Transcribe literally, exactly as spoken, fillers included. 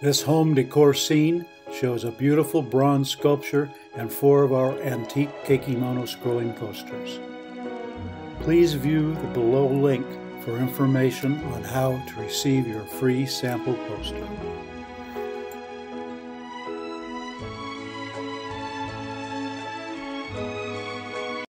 This home decor scene shows a beautiful bronze sculpture and four of our antique Keikimono scrolling coasters. Please view the below link for information on how to receive your free sample poster.